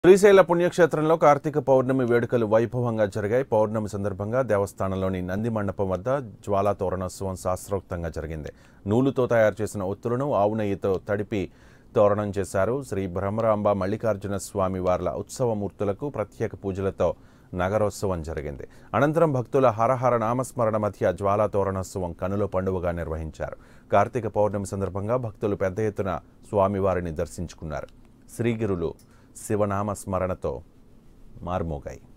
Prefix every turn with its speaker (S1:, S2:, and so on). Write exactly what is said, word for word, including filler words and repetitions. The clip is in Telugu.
S1: శ్రీశైల పుణ్యక్షేత్రంలో కార్తీక పౌర్ణమి వేడుకలు వైభవంగా జరిగాయి. పౌర్ణమి సందర్భంగా దేవస్థానంలోని నంది మండపం వద్ద జ్వాలా తోరణోత్సవం శాస్త్రోక్తంగా జరిగింది. నూలుతో తయారు చేసిన ఒత్తులను ఆవు నెయ్యితో తడిపి తోరణం చేశారు. శ్రీ బ్రహ్మరాంబ మల్లికార్జున స్వామి వార్ల ఉత్సవమూర్తులకు ప్రత్యేక పూజలతో నగరోత్సవం జరిగింది. అనంతరం భక్తుల హరహర నామస్మరణ మధ్య జ్వాలా తోరణోత్సవం కనుల పండుగగా నిర్వహించారు. కార్తీక పౌర్ణమి సందర్భంగా భక్తులు పెద్ద ఎత్తున స్వామివారిని దర్శించుకున్నారు. శ్రీగిరులు శివనామ స్మరణతో మార్మోగాయి.